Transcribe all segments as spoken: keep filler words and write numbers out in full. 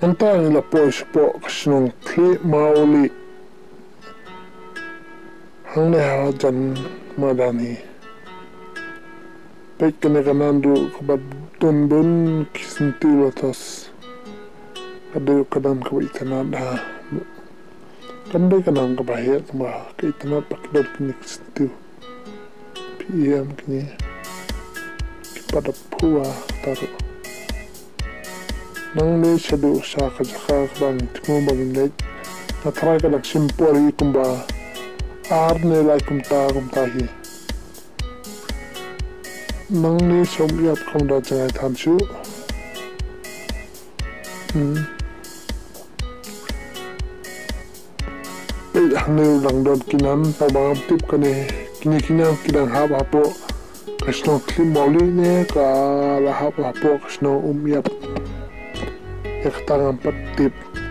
Antang la po sport kasnong kli mauli hang le ha jan madani pek kene kanandu kabad don bun kisinti latas adu kadang ka itanada kande kanang ka bahaya tama ka itanad pakidor kini kisinti P M kini kipada puwa taruh nang le shadu sa ka jaka bang timo bang le na try ka nak simpori kumba ar ne lai kum ta kum ta hi nang le som yap kum da jangai tham chu hmm pe hang le lang don kinan pa bang tip ka ne kini kinan kinan ha ba po kasno klim mauli ne ka la ha ba po kasno um yap Ektangan patip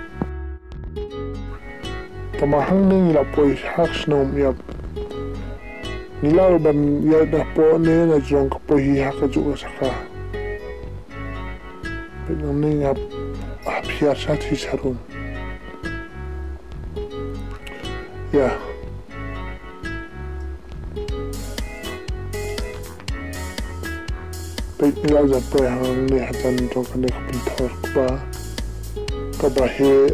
tamahang ni nila po haks na umyap nila ban yad na po ne na jong ka po hihaka juga saka pinang ni nga apiyasat hisarum ya pek nila jat po hang ni hatan jong ka ne kapintor ko ba kabahe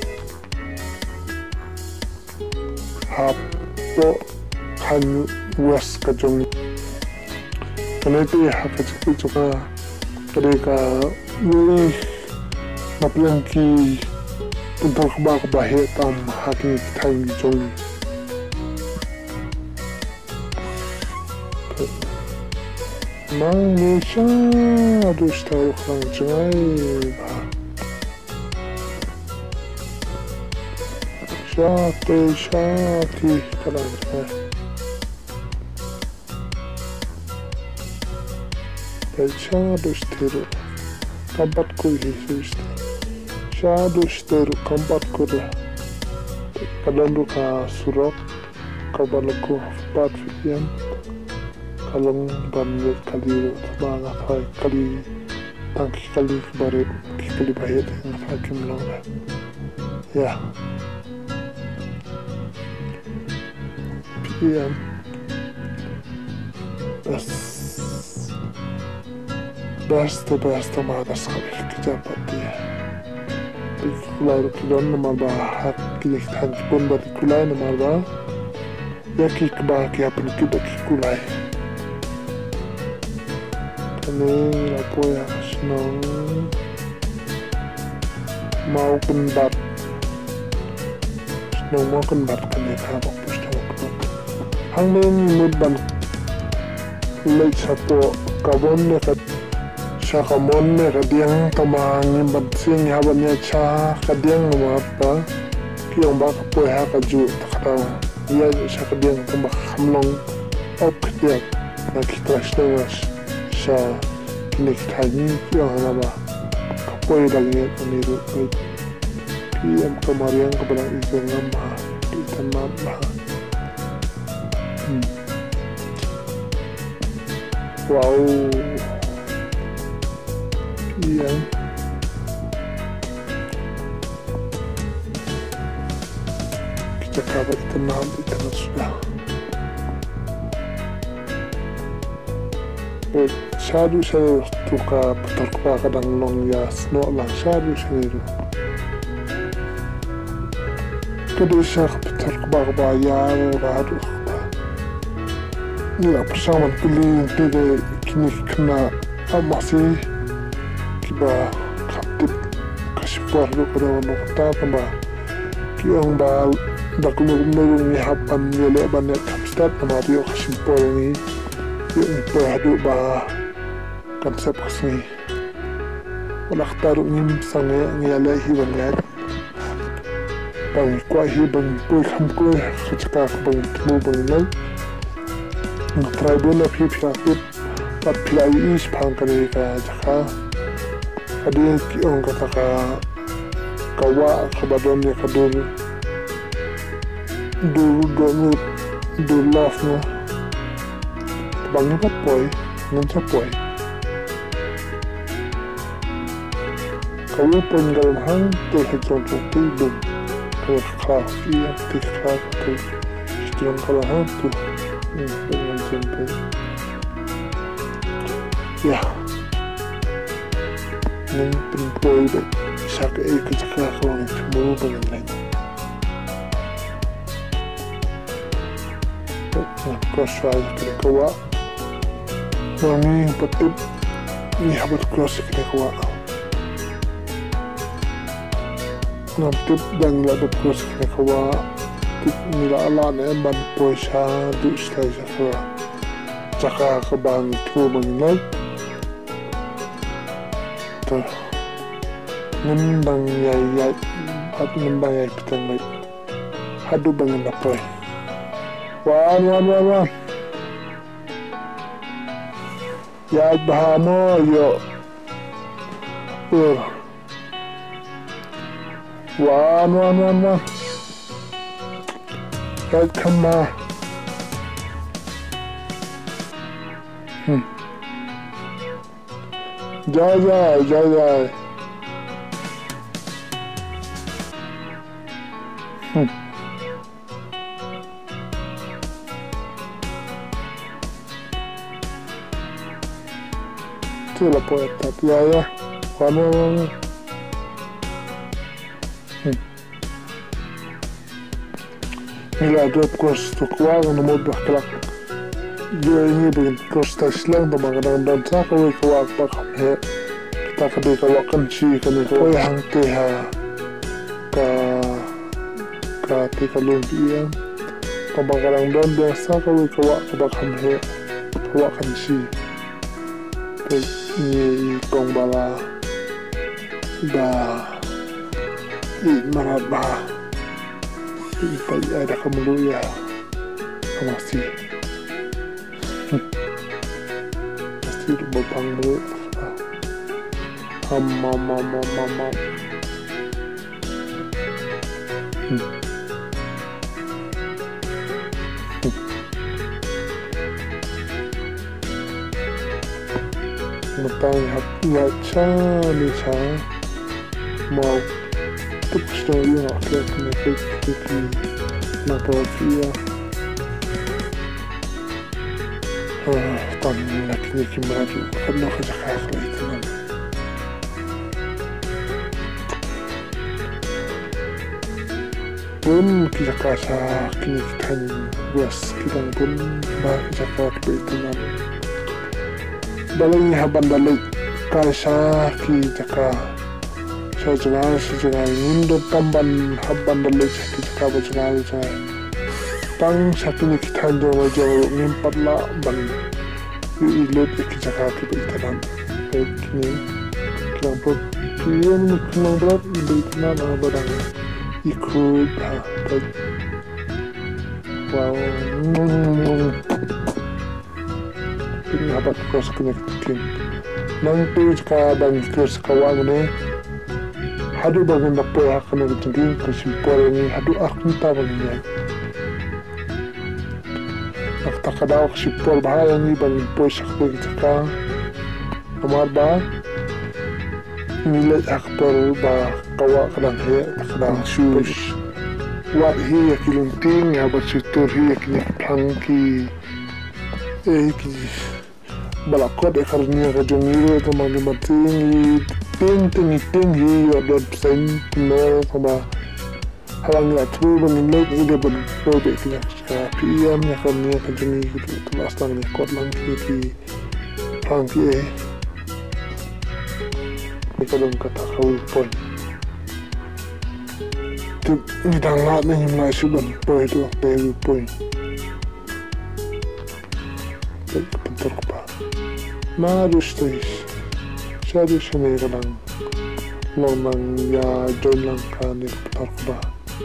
hapo kan was kajong kanete hakachiki choka kadeka ni naplang ki puntok ba kabahe tam haking time jong mang ni sha adu style khang jai ba Shati, shati, kalang ha. Shadu stiru, kampat kuri sisti. Shadu stiru, kampat kuri. Kalandu ka surok, kabalaku pat fikian. Kalong banyak kali banget hai kali tangki kali baru kali bahaya dengan hakim lama. Ya. Iya, best, best, best mada sekali kejabat dia. Kulai kulon nama bah, kini kita pun beri kulai nama bah. Ya kik bah kia pun kita kik kulai. Kini apa ya senang mau kendat, senang mau kendat kini kabak. Hang nên một bản lấy satu kabon ne kat sakamon ne kadiang tamang ni batsing haban ya cha kadiang ma pa kiong ba kapoy ha kaju takataw ya sa kadiang tamba hamlong op kadiak na kita stas sa kinikthani kiong na ba kapoy dalnge aniru kiam kamariang kabalang izengam ha itanam ha Hmm. Wow, iya. Kita kabar tenang di tanah sudah. Eh, sadu saya tuka putar kupa kadang long ya sno lang sadu saya itu. Kedua saya putar kupa kupa ya baru. Nila persamaan kali tidak kini kena masih kiba kaptip kasih perlu pada orang kata tambah kiong bal dak nurung ni hapan yele banyak kapstat nama dia kasih per ni yang perhadu bah konsep kasih walau taruh ni sangat ngiyale hiban ngad bang kuah hiban kuih ham kuih kecakap bang temu bang nal Tribal of hip hop, but play is pankari ka jaka. Adi kiong kata ka kawa kabadon ya kadur dur donut dur love no. Bangi pat poy, ngansa poy. kau pun dalam hang teh hejong tu dum kalau kelas ia teh kelas tu hejong kalau hang tu dengan sampai ya neng penpoi be sak e ke kelas orang semua dengan lain cross ride ke kawa Mami patut ni habat cross ke kawa Namtip dan ladap cross ke kawa tip nila ala na ban poisa du stai sa jaka ka bang tu banginay to nembang yay yay at nembang yay pitang may hadu bangin na poy wan wan wan wan yay bahamo yo ur wan wan wan wan yay kama hmm jai jai jai jai hmm tu la poeta ya ya vamos hmm mira drop course to kwa no mo bakla dia ini dengan Costa Islam dan makanan dan tak kau kau apa kau kita kadai kau akan si kau kau yang teh ka ka teh kalau dia kau makanan dan biasa kau kau apa kau kau akan si ini kong bala dah ini mana bah ini ada kamu ya masih pasti berpang dulu ham ham ham ham ham matang hati aja nih saya mau tuh story nggak kelihatan efektif kenapa dia طبعا لكن يمكن مراتو قد ناخذ حقائق الاهتمام بون كي جاكاسا كي نكتن بس كده بون ما كي جاكاك باهتمام بلغي هبان بلغي كاسا كي جاكا سجنال سجنال نندو تنبان هبان بلغي كي جاكا بجنال جنال tang satu ni kita jauh jauh ngimpat lah ban ilut kita cakap kita itanan begini kelompok kian kelompok itanan barang ikut ha wow ini apa kos connecting nang tu jika bang kos kawan ni hadu bagun dapat akan jadi kesimpul ini hadu aku tak bagian takadaw si Paul bahaya ni bang pois aku kita nomor ba nilai akbar ba kawa kadang he kadang shoes what he kilunting ya bersutur he kini plangki eh ki balakot ekarnya kajungiro teman mating ting ting ting he yo dot sen no sama halang la tu bang nilai ide ben probe kini P M yang kami akan jadi gitu terus tang ni kot lang ki pang ki eh kalau kata kau pun tu ni dah lat ni mulai suban poi tu baby poi betul apa madu stais jadi sini kadang lomang ya jolang kan ni betul apa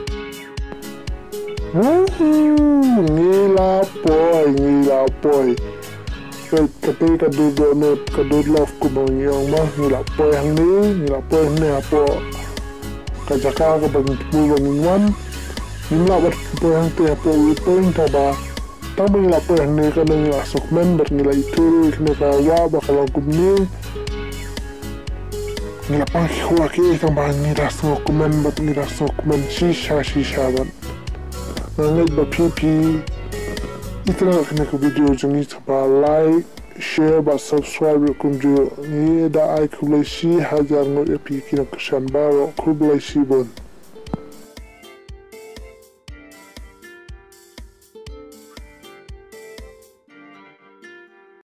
ngila poy ngila poy ketika duduk ni keduduk ku bangyong mah ngila poy hang ni ngila poy ni apa kajaka ke bang tu bangwan ngila ber poy hang tu apa poy taba taba ngila poy hang ni kan ngila sukmen ber ngila itu kena kawa bakal aku ni ngila pang khwa ki tang bang ni da so kuman bat ni da so kuman shi sha shi sha ban ngai ba pi pi itna kena ko video jang ni ba like share ba subscribe kum jo ni da ai kulai shi hajar no pi ki na kushan ba kulai shi bon